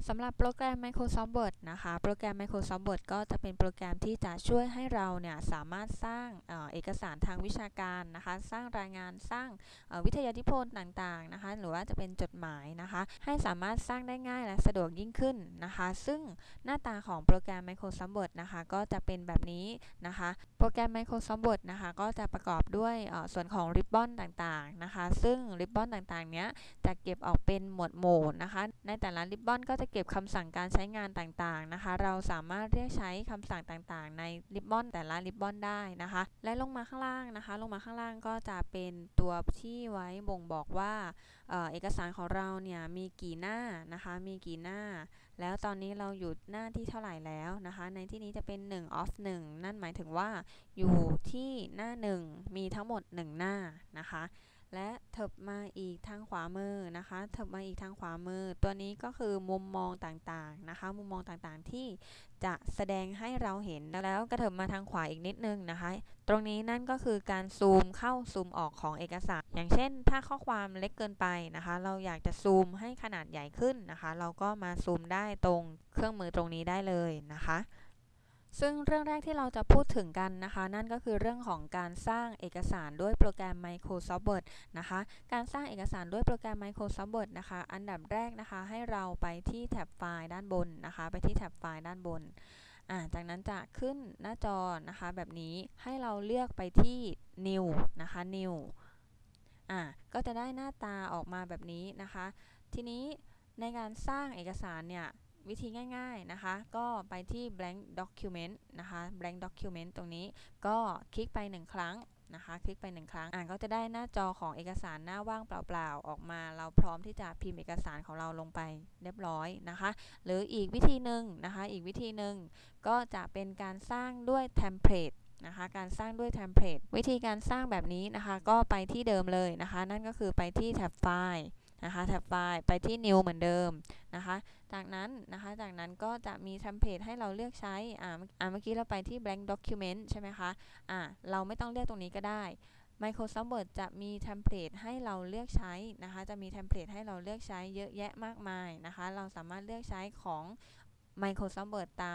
สำหรับโปรแกรม Microsoft Word นะคะโปรแกรม Microsoft Word ก็จะเป็นโปรแกรมที่จะช่วยให้เราเนี่ยสามารถสร้างเอกสารทางวิชาการนะคะสร้างรายงานสร้างวิทยานิพนธ์ต่างๆนะคะหรือว่าจะเป็นจดหมายนะคะให้สามารถสร้างได้ง่ายและสะดวกยิ่งขึ้นนะคะซึ่งหน้าตาของโปรแกรม Microsoft Word นะคะก็จะเป็นแบบนี้นะคะโปรแกรม Microsoft Word นะคะก็จะประกอบด้วยส่วนของริบบอนต่างๆนะคะซึ่งริบบอนต่างๆเนี้ยจะเก็บออกเป็นหมวดหมู่นะคะในแต่ละริบบอนก็จะเก็บคำสั่งการใช้งานต่างๆนะคะเราสามารถเรียกใช้คำสั่งต่างๆในริบบอนแต่ละริบบอนได้นะคะและลงมาข้างล่างนะคะลงมาข้างล่างก็จะเป็นตัวที่ไว้บ่งบอกว่าเอกสารของเราเนี่ยมีกี่หน้านะคะมีกี่หน้าแล้วตอนนี้เราอยู่หน้าที่เท่าไหร่แล้วนะคะในที่นี้จะเป็น1 of 1นั่นหมายถึงว่าอยู่ที่หน้า1มีทั้งหมด1หน้านะคะและเถิบมาอีกทางขวามือนะคะเถิบมาอีกทางขวามือตัวนี้ก็คือมุมมองต่างๆนะคะมุมมองต่างๆที่จะแสดงให้เราเห็นแล้วกระเถิบมาทางขวาอีกนิดนึงนะคะตรงนี้นั่นก็คือการซูมเข้าซูมออกของเอกสารอย่างเช่นถ้าข้อความเล็กเกินไปนะคะเราอยากจะซูมให้ขนาดใหญ่ขึ้นนะคะเราก็มาซูมได้ตรงเครื่องมือตรงนี้ได้เลยนะคะซึ่งเรื่องแรกที่เราจะพูดถึงกันนะคะนั่นก็คือเรื่องของการสร้างเอกสารด้วยโปรแกรม Microsoft Word นะคะการสร้างเอกสารด้วยโปรแกรม Microsoft Word นะคะอันดับแรกนะคะให้เราไปที่แท็บไฟล์ด้านบนนะคะไปที่แท็บไฟล์ด้านบนจากนั้นจะขึ้นหน้าจอนะคะแบบนี้ให้เราเลือกไปที่ New นะคะ New ก็จะได้หน้าตาออกมาแบบนี้นะคะทีนี้ในการสร้างเอกสารเนี่ยวิธีง่ายๆนะคะก็ไปที่ blank document นะคะ blank document ตรงนี้ก็คลิกไป1ครั้งนะคะคลิกไป1ครั้งก็จะได้หน้าจอของเอกสารหน้าว่างเปล่าๆออกมาเราพร้อมที่จะพิมพ์เอกสารของเราลงไปเรียบร้อยนะคะหรืออีกวิธีหนึ่งนะคะอีกวิธีหนึ่งก็จะเป็นการสร้างด้วยเทมเพลตนะคะการสร้างด้วยเทมเพลตวิธีการสร้างแบบนี้นะคะก็ไปที่เดิมเลยนะคะนั่นก็คือไปที่แท็บไฟล์นะคะแท็บไฟล์ไปที่ New เหมือนเดิมนะคะจากนั้นก็จะมีเทมเพลตให้เราเลือกใช้เมื่อกี้เราไปที่ blank document ใช่ไหมคะเราไม่ต้องเลือกตรงนี้ก็ได้ Microsoft Word จะมีเทมเพลตให้เราเลือกใช้นะคะจะมีเทมเพลตให้เราเลือกใช้เยอะแยะมากมายนะคะเราสามารถเลือกใช้ของ Microsoft Word ตาม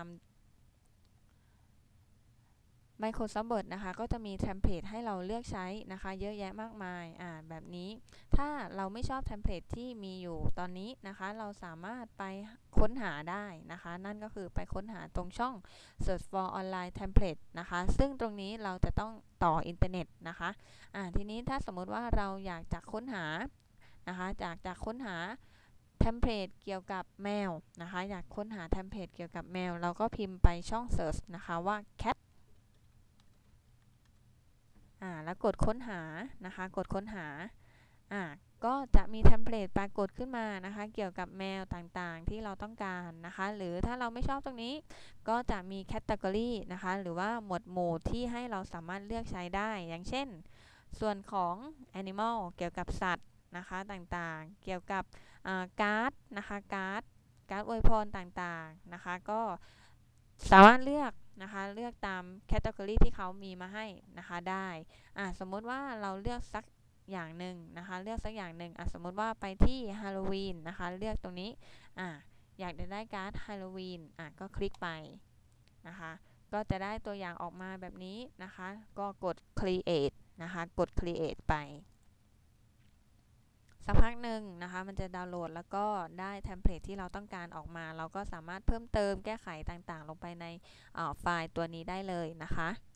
Microsoft Word นะคะก็จะมีเทมเพลตให้เราเลือกใช้นะคะเยอะแยะมากมายแบบนี้ถ้าเราไม่ชอบเทมเพลตที่มีอยู่ตอนนี้นะคะเราสามารถไปค้นหาได้นะคะนั่นก็คือไปค้นหาตรงช่อง Search for Online Template นะคะซึ่งตรงนี้เราจะต้องต่ออินเทอร์เน็ตนะคะทีนี้ถ้าสมมติว่าเราอยากจะค้นหานะคะจากค้นหาเทมเพลตเกี่ยวกับแมวนะคะอยากค้นหาเทมเพลตเกี่ยวกับแมวเราก็พิมพ์ไปช่อง Search นะคะว่า cat แล้วกดค้นหานะคะกดค้นหาก็จะมีเทมเพลตปรากฏขึ้นมานะคะเกี่ยวกับแมวต่างๆที่เราต้องการนะคะหรือถ้าเราไม่ชอบตรงนี้ก็จะมีแคตตากรีนะคะหรือว่าหมวดหมู่ที่ให้เราสามารถเลือกใช้ได้อย่างเช่นส่วนของ Animal เกี่ยวกับสัตว์นะคะต่างๆเกี่ยวกับการ์ดนะคะการ์ดอวยพรต่างๆนะคะก็สามารถเลือกนะคะเลือกตามแคตตากรีที่เขามีมาให้นะคะได้สมมติว่าเราเลือกสักอย่างหนึ่งนะคะเลือกสักอย่างหนึ่งสมมติว่าไปที่ฮาโลวีนนะคะเลือกตรงนี้อยากจะได้การ์ดฮาโลวีนก็คลิกไปนะคะก็จะได้ตัวอย่างออกมาแบบนี้นะคะก็กด create นะคะกด create ไปสักพักหนึ่งนะคะมันจะดาวน์โหลดแล้วก็ได้เทมเพลตที่เราต้องการออกมาเราก็สามารถเพิ่มเติมแก้ไขต่างๆลงไปในไฟล์ตัวนี้ได้เลยนะคะ